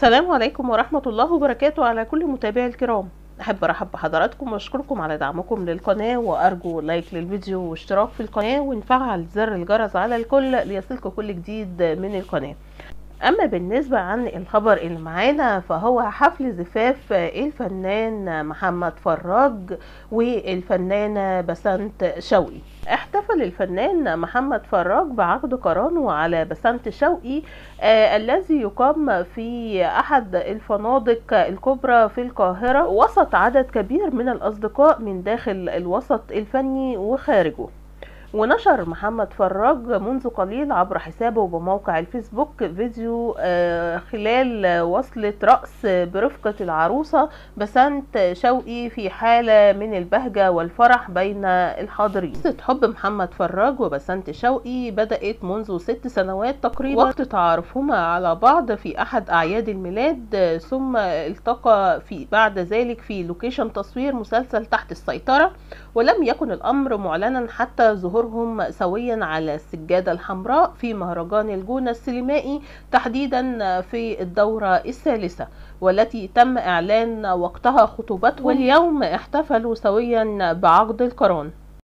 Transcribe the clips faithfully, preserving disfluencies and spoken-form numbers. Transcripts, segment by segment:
السلام عليكم ورحمة الله وبركاته على كل متابعي الكرام. أحب أرحب بحضراتكم وأشكركم على دعمكم للقناة، وأرجو لايك للفيديو واشتراك في القناة ونفعل زر الجرس على الكل ليصلكم كل جديد من القناة. أما بالنسبة عن الخبر اللي معانا فهو حفل زفاف الفنان محمد فراج والفنانة بسنت شوقي. احتفل الفنان محمد فراج بعقد قرانه على بسنت شوقي آه الذي يقام في أحد الفنادق الكبرى في القاهرة وسط عدد كبير من الأصدقاء من داخل الوسط الفني وخارجه. ونشر محمد فراج منذ قليل عبر حسابه بموقع الفيسبوك فيديو خلال وصلة رقص برفقة العروسة بسنت شوقي في حالة من البهجة والفرح بين الحاضرين. قصة حب محمد فراج وبسنت شوقي بدأت منذ ست سنوات تقريبا وقت تعارفهما على بعض في أحد أعياد الميلاد، ثم التقى في بعد ذلك في لوكيشن تصوير مسلسل تحت السيطرة، ولم يكن الأمر معلنا حتى ظهورهم سويا على السجادة الحمراء في مهرجان الجونة السينمائي تحديدا في الدورة الثالثة، والتي تم إعلان وقتها خطوبتهم، واليوم احتفلوا سويا بعقد القران.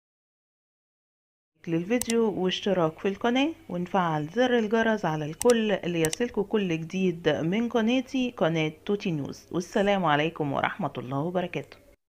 للفيديو واشتراك في القناة ونفعل زر الجرس على الكل ليصلكوا كل جديد من قناتي قناة توتي نيوز. والسلام عليكم ورحمة الله وبركاته.